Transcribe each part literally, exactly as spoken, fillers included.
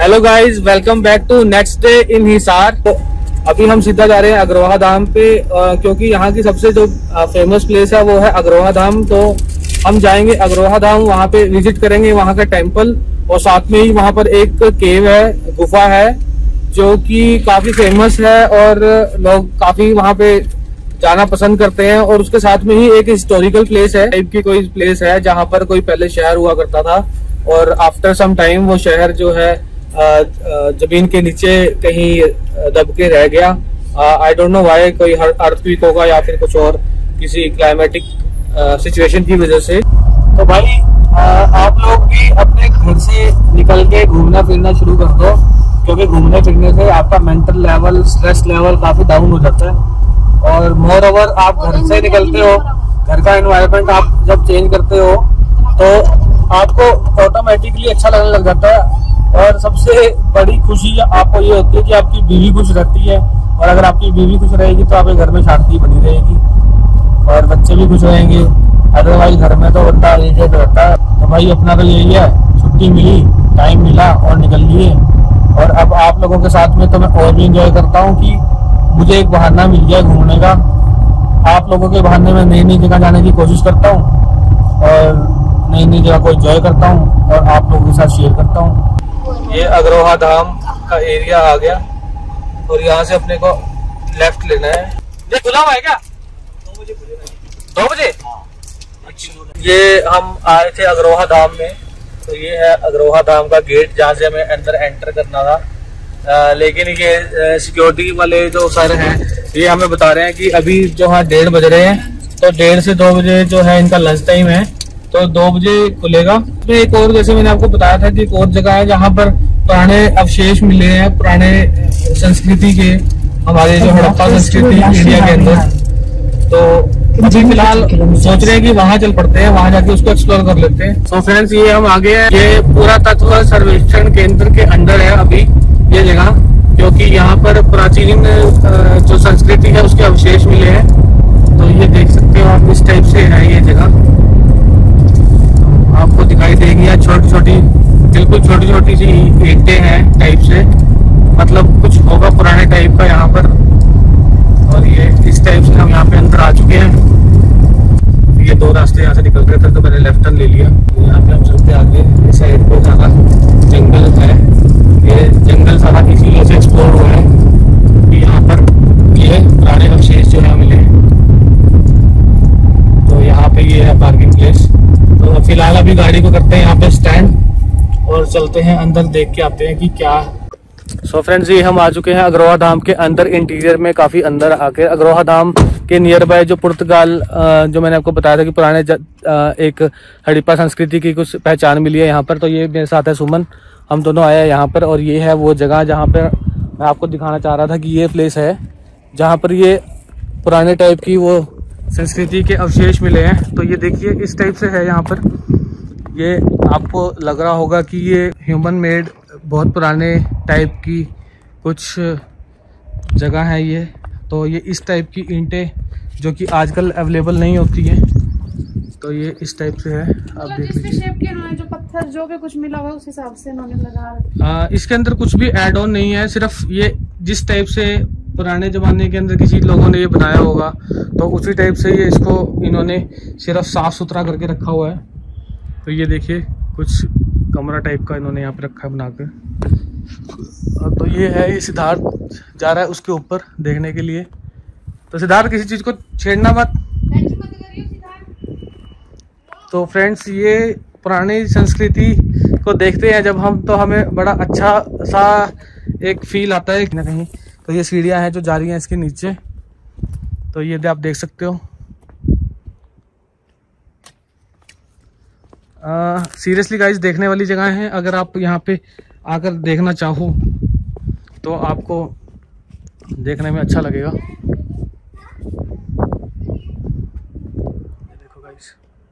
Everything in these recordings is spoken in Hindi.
Hello guys, welcome back to next day in Hisar. तो अभी हम सीधा जा रहे हैं अग्रोहा धाम पे, आ, क्योंकि यहाँ की सबसे जो फेमस प्लेस है वो है अग्रोहा धाम। तो हम जाएंगे अग्रोहा धाम, वहाँ पे विजिट करेंगे वहाँ का टेम्पल, और साथ में ही वहाँ पर एक केव है, गुफा है जो कि काफी फेमस है और लोग काफी वहाँ पे जाना पसंद करते हैं। और उसके साथ में ही एक हिस्टोरिकल प्लेस है, टाइप की कोई प्लेस है जहाँ पर कोई पहले शहर हुआ करता था और आफ्टर सम टाइम वो शहर जो है जमीन के नीचे कहीं दब के रह गया। आई डोंट नो व्हाई, कोई अर्थक्वेक होगा या फिर कुछ और किसी क्लाइमेटिक सिचुएशन की वजह से। तो भाई आ, आप लोग भी अपने घर से निकल के घूमना फिरना शुरू कर दो, क्योंकि घूमने फिरने से आपका मेंटल लेवल, स्ट्रेस लेवल काफी डाउन हो जाता है। और मोर ओवर आप घर से निकलते हो, घर का एनवायरनमेंट आप जब चेंज करते हो तो आपको ऑटोमेटिकली अच्छा लगने लग जाता है। और सबसे बड़ी खुशी आपको ये होती है कि आपकी बीवी खुश रहती है, और अगर आपकी बीवी खुश रहेगी तो आपके घर में शांति बनी रहेगी और बच्चे भी खुश रहेंगे। अदरवाइज घर में तो बंदा इरिटेट रहता है। तो भाई अपना तो यही है, छुट्टी मिली, टाइम मिला और निकल लिए। और अब आप लोगों के साथ में तो मैं और भी इंजॉय करता हूँ कि मुझे एक बहाना मिल गया घूमने का। आप लोगों के बहाने में नई नई जगह जाने की कोशिश करता हूँ और नई नई जगह को एंजॉय करता हूँ और आप लोगों के साथ शेयर करता हूँ। ये अग्रोहा धाम का एरिया आ गया और यहाँ से अपने को लेफ्ट लेना है। ये खुला हुआ है क्या? दो बजे दो बजे ये हम आए थे अग्रोहा धाम में। तो ये है अग्रोहा धाम का गेट जहाँ से हमें अंदर एंटर करना था। आ, लेकिन ये सिक्योरिटी वाले जो सर हैं ये हमें बता रहे हैं कि अभी जो है डेढ़ बज रहे हैं, तो डेढ़ से दो बजे जो है इनका लंच टाइम है, तो दो बजे खुलेगा। तो एक और, जैसे मैंने आपको बताया था कि एक और जगह है जहाँ पर पुराने अवशेष मिले हैं, पुराने संस्कृति के, हमारे जो हड़प्पा संस्कृति इंडिया के अंदर। तो अभी फिलहाल सोच रहे हैं कि वहां चल पड़ते हैं, वहां जाके उसको एक्सप्लोर कर लेते हैं। तो फ्रेंड्स ये हम आगे हैं, ये पूरा तत्व सर्वेक्षण केंद्र के अंदर है अभी ये जगह, क्योंकि यहाँ पर प्राचीन जो संस्कृति है उसके अवशेष मिले हैं। तो ये देख सकते हो आप, इस टाइप से है ये जगह, आपको दिखाई देगी। यहाँ छोटी छोटी, बिल्कुल छोटी छोटी सी ईंटें हैं टाइप से, मतलब कुछ होगा पुराने टाइप का यहाँ पर। और ये इस टाइप से हम यहाँ पे अंदर आ चुके हैं। ये दो रास्ते यहाँ से निकल रहे थे तो मैंने लेफ्ट टर्न ले लिया। यहाँ पे हम चलते आगे, इस साइड पे सारा जंगल है। ये जंगल सारा इसीलिए से एक्सप्लोर हुआ है कि यहाँ पर ये पुराने अवशेष जो है मिले। तो यहाँ पे ये है पार्किंग प्लेस। तो फिलहाल अभी गाड़ी को करते हैं यहाँ पे स्टैंड और चलते हैं अंदर, देख के आते हैं कि क्या। सो फ्रेंड्स ये हम आ चुके हैं अग्रोहा धाम के अंदर, इंटीरियर में काफी अंदर आके। अग्रोहा धाम के नियर बाय जो पुर्तगाल, जो मैंने आपको बताया था कि पुराने एक हड़प्पा संस्कृति की कुछ पहचान मिली है यहाँ पर। तो ये मेरे साथ है सुमन, हम दोनों आए हैं यहाँ पर। और ये है वो जगह जहाँ पर मैं आपको दिखाना चाह रहा था कि ये प्लेस है जहाँ पर ये पुराने टाइप की वो संस्कृति के अवशेष मिले हैं। तो ये देखिए इस टाइप से है यहाँ पर। ये आपको लग रहा होगा कि ये ह्यूमन मेड, बहुत पुराने टाइप की कुछ जगह है ये। तो ये इस टाइप की ईंटें जो कि आजकल अवेलेबल नहीं होती हैं, तो ये इस टाइप से है। आप देख लीजिए, जो पत्थर जो के कुछ मिला हुआ उस हिसाब से इन्होंने लगा। इसके अंदर कुछ भी ऐड ऑन नहीं है, सिर्फ ये जिस टाइप से पुराने जमाने के अंदर किसी लोगों ने ये बनाया होगा तो उसी टाइप से ये इसको इन्होंने सिर्फ साफ सुथरा करके रखा हुआ है। तो ये देखिए कुछ कमरा टाइप का इन्होंने यहाँ पे रखा है बनाकर। तो ये है, ये सिद्धार्थ जा रहा है उसके ऊपर देखने के लिए। तो सिद्धार्थ किसी चीज को छेड़ना मत। तो फ्रेंड्स ये पुरानी संस्कृति को देखते हैं जब हम, तो हमें बड़ा अच्छा सा एक फील आता है कहीं ना कहीं। तो ये सीढ़ियां हैं जो जा रही हैं इसके नीचे, तो ये आप देख सकते हो। सीरियसली गाइस देखने वाली जगह है, अगर आप यहाँ पे आकर देखना चाहो तो आपको देखने में अच्छा लगेगा। देखो गाइस,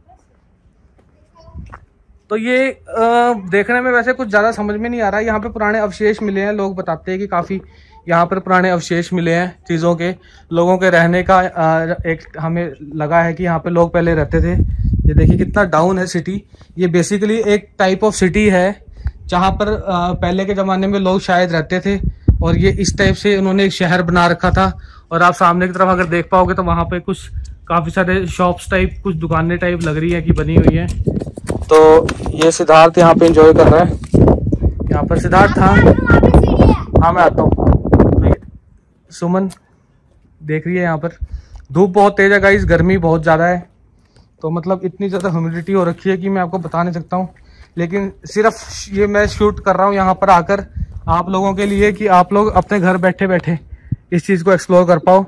तो ये आ, देखने में वैसे कुछ ज़्यादा समझ में नहीं आ रहा है। यहाँ पे पुराने अवशेष मिले हैं, लोग बताते हैं कि काफ़ी यहाँ पर पुराने अवशेष मिले हैं चीज़ों के, लोगों के रहने का। आ, एक हमें लगा है कि यहाँ पे लोग पहले रहते थे। ये देखिए कितना डाउन है सिटी। ये बेसिकली एक टाइप ऑफ सिटी है जहाँ पर पहले के ज़माने में लोग शायद रहते थे, और ये इस टाइप से उन्होंने एक शहर बना रखा था। और आप सामने की तरफ अगर देख पाओगे तो वहाँ पे कुछ काफ़ी सारे शॉप्स टाइप, कुछ दुकानें टाइप लग रही है कि बनी हुई है। तो ये सिद्धार्थ यहाँ पे एंजॉय कर रहा है। यहाँ पर सिद्धार्थ, हाँ हाँ मैं आता हूँ। तो ये सुमन देख रही है, यहाँ पर धूप बहुत तेज़ है गाइस, गर्मी बहुत ज़्यादा है। तो मतलब इतनी ज़्यादा ह्यूमिडिटी हो रखी है कि मैं आपको बता नहीं सकता हूँ। लेकिन सिर्फ ये मैं शूट कर रहा हूँ यहाँ पर आकर आप लोगों के लिए, कि आप लोग अपने घर बैठे बैठे इस चीज़ को एक्सप्लोर कर पाओ।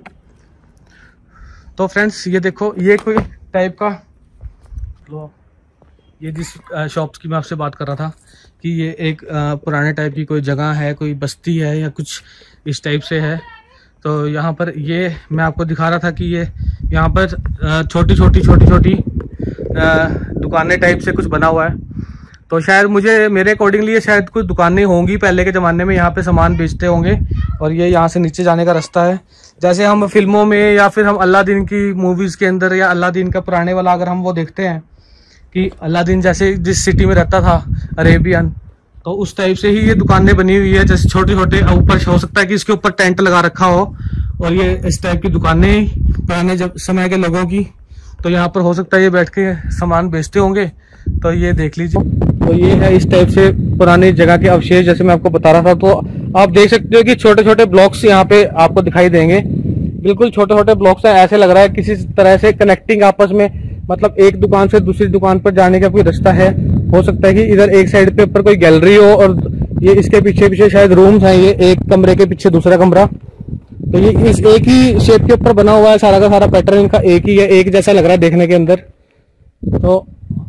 तो फ्रेंड्स ये देखो, ये कोई टाइप का, तो ये जिस शॉप्स की मैं आपसे बात कर रहा था कि ये एक पुराने टाइप की कोई जगह है, कोई बस्ती है या कुछ इस टाइप से है। तो यहाँ पर ये मैं आपको दिखा रहा था कि ये यहाँ पर छोटी छोटी छोटी छोटी दुकानें टाइप से कुछ बना हुआ है। तो शायद मुझे मेरे अकॉर्डिंगली ये शायद कुछ दुकानें होंगी पहले के ज़माने में, यहाँ पे सामान बेचते होंगे। और ये यहाँ से नीचे जाने का रास्ता है। जैसे हम फिल्मों में या फिर हम अलादीन की मूवीज़ के अंदर, या अलादीन का पुराने वाला अगर हम वो देखते हैं कि अलादीन जैसे जिस सिटी में रहता था अरेबियन, तो उस टाइप से ही ये दुकानें बनी हुई है। जैसे छोटे छोटे ऊपर हो सकता है कि इसके ऊपर टेंट लगा रखा हो, और ये इस टाइप की दुकानें पुराने जब समय के लोगों की। तो यहाँ पर हो सकता है ये बैठ के सामान बेचते होंगे। तो ये देख लीजिए, तो ये है इस टाइप से पुरानी जगह के अवशेष, जैसे मैं आपको बता रहा था। तो आप देख सकते हो कि छोटे छोटे ब्लॉक्स यहाँ पे आपको दिखाई देंगे, बिल्कुल छोटे छोटे ब्लॉक्स हैं। ऐसे लग रहा है किसी तरह से कनेक्टिंग आपस में, मतलब एक दुकान से दूसरी दुकान पर जाने का कोई रास्ता है। हो सकता है कि इधर एक साइड पे ऊपर कोई गैलरी हो, और ये इसके पीछे पीछे शायद रूम्स हैं, ये एक कमरे के पीछे दूसरा कमरा। तो ये इस एक ही शेप के ऊपर बना हुआ है, सारा का सारा पैटर्न इनका एक ही है, एक जैसा लग रहा है देखने के अंदर। तो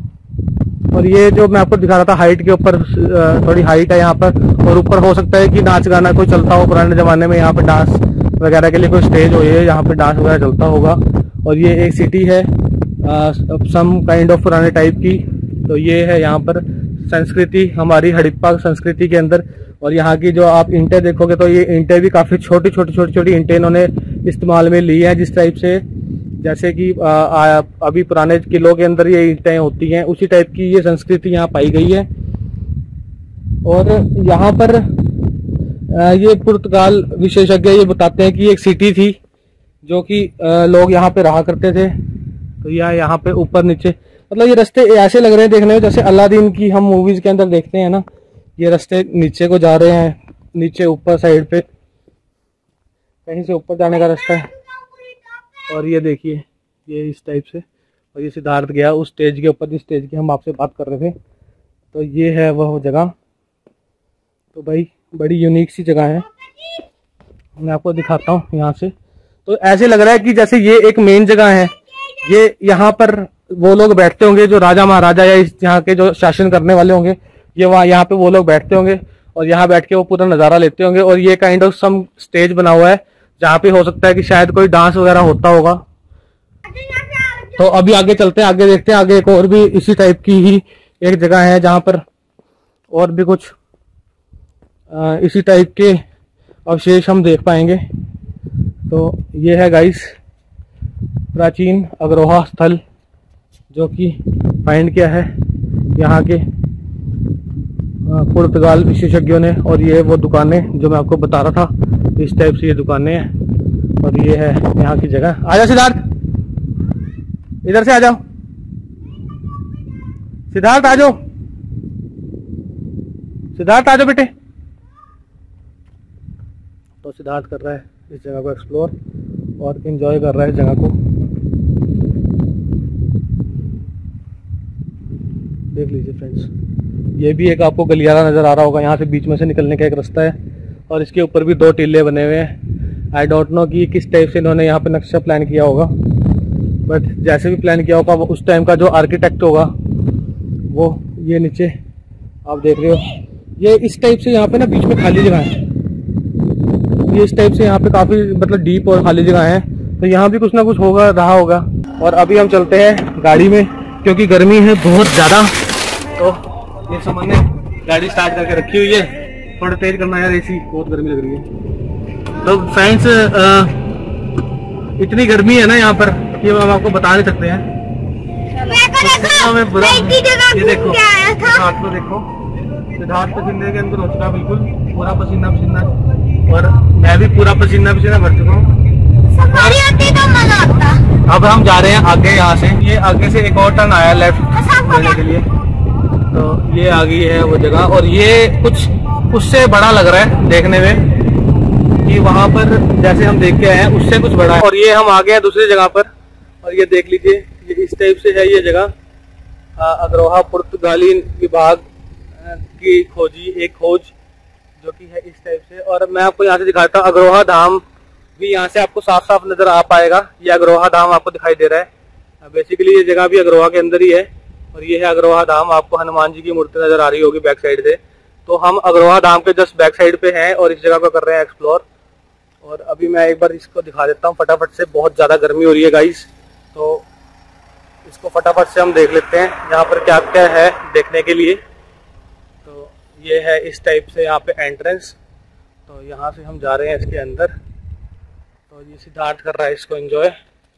और ये जो मैं आपको दिखा रहा था हाइट के ऊपर, थोड़ी हाइट है यहाँ पर, और ऊपर हो सकता है कि नाच गाना कोई चलता हो पुराने जमाने में, यहाँ पे डांस वगैरह के लिए कोई स्टेज हो, ये यहाँ पे डांस वगैरह चलता होगा। और ये एक सिटी है सम काइंड ऑफ पुराने टाइप की। तो ये है यहाँ पर संस्कृति, हमारी हड़प्पा संस्कृति के अंदर। और यहाँ की जो आप ईंटें देखोगे तो ये ईंटें भी काफ़ी छोटी छोटी छोटी छोटी ईंटें इन्होंने इस्तेमाल में ली हैं, जिस टाइप से जैसे कि आ, आ, अभी पुराने किलों के अंदर ये ईंटें होती हैं, उसी टाइप की ये संस्कृति यहाँ पाई गई है। और यहाँ पर आ, ये पुर्तगाल विशेषज्ञ ये बताते हैं कि एक सिटी थी जो कि लोग यहाँ पे रहा करते थे। तो यह यहाँ पे ऊपर नीचे, मतलब ये रास्ते ऐसे लग रहे हैं देखने में जैसे अलादीन की हम मूवीज के अंदर देखते हैं ना, ये रास्ते नीचे को जा रहे हैं, नीचे ऊपर साइड पे कहीं से ऊपर जाने का रास्ता है। और ये देखिए, ये इस टाइप से, और ये सिद्धार्थ गया उस स्टेज के ऊपर जिस स्टेज की हम आपसे बात कर रहे थे। तो ये है वह जगह। तो भाई बड़ी यूनिक सी जगह है, मैं आपको दिखाता हूँ यहाँ से। तो ऐसे लग रहा है कि जैसे ये एक मेन जगह है, ये यहाँ पर वो लोग बैठते होंगे जो राजा महाराजा या इस यहाँ के जो शासन करने वाले होंगे, ये वहाँ यहाँ पे वो लोग बैठते होंगे और यहाँ बैठ के वो पूरा नज़ारा लेते होंगे। और ये काइंड ऑफ सम स्टेज बना हुआ है जहाँ पे हो सकता है कि शायद कोई डांस वगैरह होता होगा। तो अभी आगे चलते हैं, आगे देखते हैं, आगे एक और भी इसी टाइप की ही एक जगह है जहाँ पर और भी कुछ आ, इसी टाइप के अवशेष हम देख पाएंगे। तो ये है गाइस प्राचीन अग्रोहा स्थल जो कि फाइंड किया है यहाँ के पुर्तगाल विशेषज्ञों ने। और ये वो दुकानें जो मैं आपको बता रहा था, इस टाइप से ये दुकानें हैं। और ये है यहाँ की जगह। आ जाओ सिद्धार्थ, इधर से आ जाओ सिद्धार्थ, आ जाओ सिद्धार्थ, आ जाओ बेटे। तो सिद्धार्थ कर रहा है इस जगह को एक्सप्लोर और एंजॉय कर रहा है इस जगह को। देख लीजिए फ्रेंड्स, ये भी एक आपको गलियारा नज़र आ रहा होगा, यहाँ से बीच में से निकलने का एक रास्ता है। और इसके ऊपर भी दो टीले बने हुए हैं। आई डोंट नो कि किस टाइप से इन्होंने यहाँ पे नक्शा प्लान किया होगा, बट जैसे भी प्लान किया होगा वो उस टाइम का जो आर्किटेक्ट होगा वो ये नीचे आप देख रहे हो, ये इस टाइप से यहाँ पे ना बीच में खाली जगह है। ये इस टाइप से यहाँ पे काफ़ी मतलब डीप और खाली जगह है। तो यहाँ भी कुछ ना कुछ होगा रहा होगा। और अभी हम चलते हैं गाड़ी में क्योंकि गर्मी है बहुत ज़्यादा। तो ये सामान ने गाड़ी स्टार्ट करके रखी हुई है, थोड़ा तेज करना यार, एसी बहुत गर्मी लग रही है। तो फ्रेंड्स इतनी गर्मी है ना यहाँ पर कि हम आपको बता नहीं सकते हैं। तो में बुरा, ये देखो हाथ को देखो, सिद्धार्थ पसीने के अंदर हो चुका बिल्कुल पूरा पसीना पसीना, और मैं भी पूरा पसीना पसीना भर चुका हूँ। तो मजा आता। अब हम जा रहे हैं आगे, यहाँ से ये आगे से एक और टर्न आया लेफ्ट लेने के लिए, तो ये आ गई है वो जगह। और ये कुछ उससे बड़ा लग रहा है देखने में कि वहाँ पर जैसे हम देख के आए हैं उससे कुछ बड़ा है। और ये हम आ गए हैं दूसरी जगह पर, और ये देख लीजिए ये इस टाइप से है ये जगह। अग्रोहा पुर्तगाली विभाग की खोजी एक खोज जो कि है इस टाइप से। और मैं आपको यहाँ से दिखाता हूँ, अग्रोहा धाम भी यहाँ से आपको साफ साफ नजर आ पाएगा। ये अग्रोहा धाम आपको दिखाई दे रहा है। बेसिकली ये जगह भी अग्रोहा के अंदर ही है, और ये है अग्रोहा धाम। आपको हनुमान जी की मूर्ति नजर आ रही होगी बैक साइड से। तो हम अग्रोहा धाम के जस्ट बैक साइड पे हैं और इस जगह को कर रहे हैं एक्सप्लोर। और अभी मैं एक बार इसको दिखा देता हूँ फटाफट से। बहुत ज़्यादा गर्मी हो रही है गाइस, तो इसको फटाफट से हम देख लेते हैं यहाँ पर क्या क्या है देखने के लिए। तो ये है इस टाइप से यहाँ पे एंट्रेंस। तो यहाँ से हम जा रहे हैं इसके अंदर। तो ये सिद्धार्थ कर रहा है इसको एंजॉय।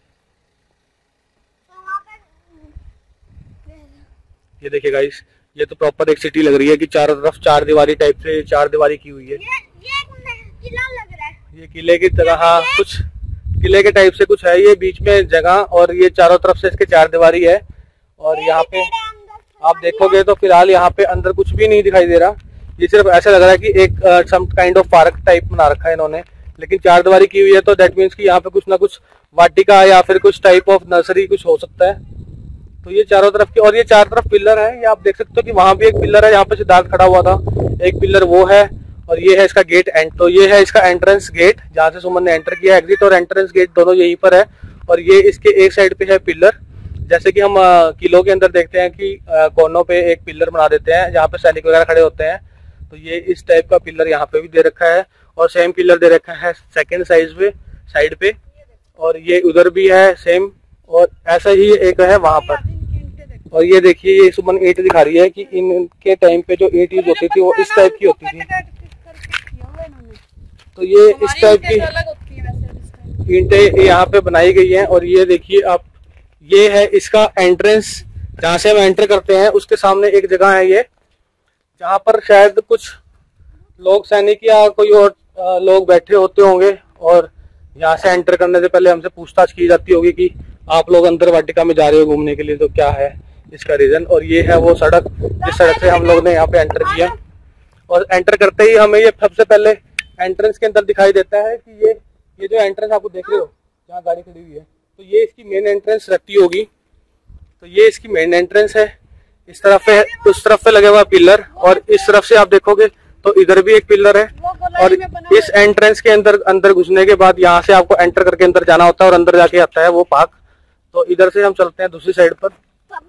ये देखिए गाइस, ये तो प्रॉपर एक सिटी लग रही है कि चारों तरफ चार दीवारी टाइप से चार दीवारी की हुई है। ये, ये किला लग रहा है। ये किले की तरह, हाँ कुछ किले के टाइप से कुछ है। ये बीच में जगह और ये चारों तरफ से इसके चार दीवारी है। और यहाँ पे आप देखोगे तो फिलहाल यहाँ पे अंदर कुछ भी नहीं दिखाई दे रहा। ये सिर्फ ऐसा लग रहा है कि एक some kind of park type बना रखा है इन्होंने, लेकिन चार दीवारी की हुई है। तो दैट मीन्स कि यहाँ पे कुछ ना कुछ वाटिका या फिर कुछ टाइप ऑफ नर्सरी कुछ हो सकता है। तो ये चारों तरफ की, और ये चार तरफ पिलर है। ये आप देख सकते हो कि वहां भी एक पिलर है, यहाँ पे सिद्धार्थ खड़ा हुआ था, एक पिलर वो है। और ये है इसका गेट एंड, तो ये है इसका एंट्रेंस गेट जहाँ से सुमन ने एंटर किया। एग्जिट और एंट्रेंस गेट दोनों यहीं पर है। और ये इसके एक साइड पे है पिलर, जैसे कि हम किलों के अंदर देखते हैं कि कोनों पे एक पिलर बना देते हैं जहाँ पे सैनिक वगैरह खड़े होते हैं। तो ये इस टाइप का पिलर यहाँ पे भी दे रखा है, और सेम पिलर दे रखा है सेकेंड साइज पे साइड पे, और ये उधर भी है सेम, और ऐसा ही एक है वहां पर। और ये देखिए ये सुमन ईंट दिखा रही है कि इनके टाइम पे जो ईंट यूज होती थी वो इस टाइप की होती थी। तो ये इस टाइप की ईंटें यहाँ पे बनाई गई हैं। और ये देखिए आप, ये है इसका एंट्रेंस जहाँ से हम एंटर करते हैं। उसके सामने एक जगह है ये जहाँ पर शायद कुछ लोग सैनिक या कोई और लोग बैठे होते होंगे, और यहाँ से एंटर करने से पहले हमसे पूछताछ की जाती होगी कि आप लोग अंदर वाटिका में जा रहे हो घूमने के लिए, तो क्या है इसका रीजन। और ये है वो सड़क जिस सड़क से हम लोग ने यहाँ पे एंटर किया। और एंटर करते ही हमें ये सबसे पहले एंट्रेंस के अंदर दिखाई देता है कि ये ये जो एंट्रेंस आपको देख रहे हो जहाँ गाड़ी खड़ी हुई है, तो ये इसकी मेन एंट्रेंस रहती होगी। तो ये इसकी मेन एंट्रेंस है। इस तरफ पे उस तरफ पे लगे हुआ पिलर, और इस तरफ से आप देखोगे तो इधर भी एक पिलर है। और इस एंट्रेंस के अंदर अंदर घुसने के बाद यहाँ से आपको एंटर करके अंदर जाना होता है, और अंदर जाके आता है वो पार्क। तो इधर से हम चलते हैं दूसरी साइड पर,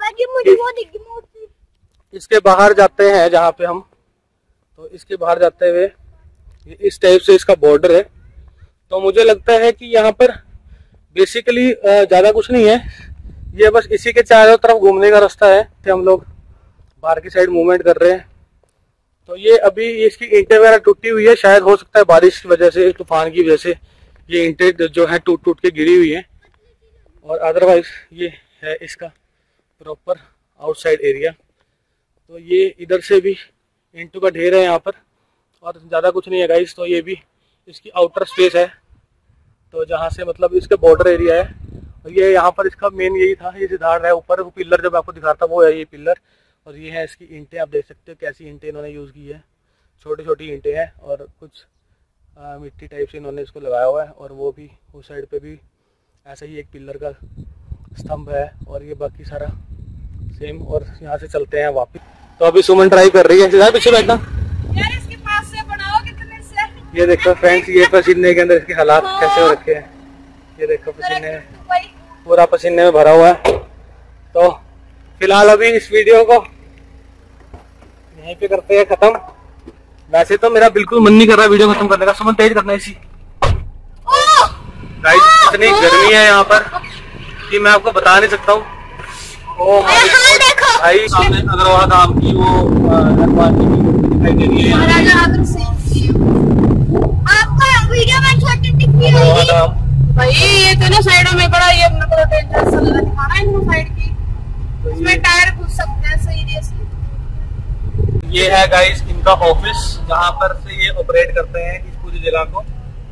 इसके बाहर जाते हैं जहाँ पे हम। तो इसके बाहर जाते हुए इस टाइप से इसका बॉर्डर है। तो मुझे लगता है कि यहाँ पर बेसिकली ज्यादा कुछ नहीं है, ये बस इसी के चारों तरफ घूमने का रास्ता है। हम लोग बाहर की साइड मूवमेंट कर रहे हैं। तो ये अभी इसकी ईंटें वगैरह टूटी हुई है, शायद हो सकता है बारिश की वजह से, तूफान की वजह से ये ईंटें जो है टूट टूट के गिरी हुई है। और अदरवाइज ये है इसका प्रॉपर आउटसाइड एरिया। तो ये इधर से भी ईंटों का ढेर है यहाँ पर, और ज़्यादा कुछ नहीं है गाइस। तो ये भी इसकी आउटर स्पेस है, तो जहाँ से मतलब इसके बॉर्डर एरिया है। और ये यहाँ पर इसका मेन यही था, ये सिद्धार्थ है ऊपर वो पिलर जब आपको दिखा था वो है ये पिलर। और ये है इसकी ईंटें, आप देख सकते हो कैसी ईंटें इन्होंने यूज़ की है। छोटी छोटी ईंटें हैं और कुछ आ, मिट्टी टाइप से इन्होंने इसको लगाया हुआ है। और वो भी उस साइड पे भी ऐसा ही एक पिलर का स्तंभ है, और ये बाकी सारा सेम। और यहाँ से चलते हैं वापस। तो अभी सुमन ट्राई कर रही है, सिद्धार्थ पीछे बैठना यार, इसके पास से बनाओ कितने से। ये देखो फ्रेंड्स, ये पसीने के अंदर इसके हालात कैसे हो रखे हैं। ये देखो पसीने में, पूरा पसीने में भरा हुआ है। तो फिलहाल अभी इस वीडियो को यहीं पे करते हैं खत्म। वैसे तो मेरा बिल्कुल मन नहीं कर रहा वीडियो खत्म करने का, सुमन तेज करना इसी। गाइस इतनी गर्मी है यहाँ पर कि मैं आपको बता नहीं सकता हूँ। ओ भाई सामने अग्रवाहा धाम की वो हनुमान जी की दिखाई दे रही है। आपका वीडियो में छोटी टिक्की भाई, ये तो ना साइडों में बड़ा ये अपना बड़ा डेंजर सा लगा दिखाना है इन साइड की, इसमें टायर घुस सकते हैं सीरियसली। ये है गाइस इनका ऑफिस, जहाँ पर से ये ऑपरेट करते हैं इस पूरी जगह को।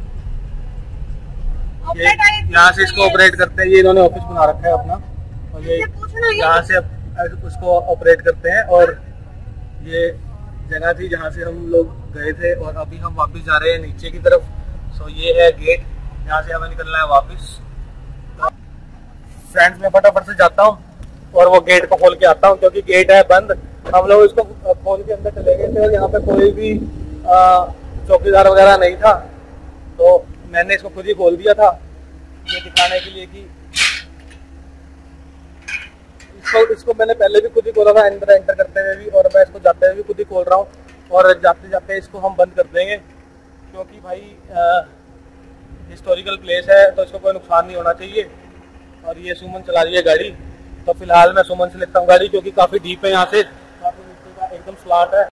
ये यहाँ से इसको ऑपरेट करते हैं, ये इन्होंने ऑफिस बना रखा है अपना, और ये यहाँ से उसको ऑपरेट करते हैं। और ये जगह थी जहाँ से हम लोग गए थे, और अभी हम वापस जा रहे हैं नीचे की तरफ। सो ये है गेट, यहाँ से हमें निकलना है वापस। फ्रेंड्स, मैं फटाफट से जाता हूँ और वो गेट को खोल के आता हूँ, क्योंकि गेट है बंद। हम लोग इसको खोल के अंदर चले गए थे और यहाँ पे कोई भी चौकीदार वगैरह नहीं था, तो मैंने इसको खुद ही खोल दिया था, ये दिखाने के लिए कि इसको इसको मैंने पहले भी खुद ही खोला था अंदर एंटर करते हुए भी, और मैं इसको जाते हुए भी खुद ही खोल रहा हूँ। और जाते जाते इसको हम बंद कर देंगे, क्योंकि भाई हिस्टोरिकल प्लेस है तो इसको कोई नुकसान नहीं होना चाहिए। और ये सुमन चला रही है गाड़ी, तो फिलहाल मैं सुमन से लेता हूँ गाड़ी, क्योंकि काफ़ी डीप है यहाँ से, काफ़ी नीचे का एकदम फ्लैट है।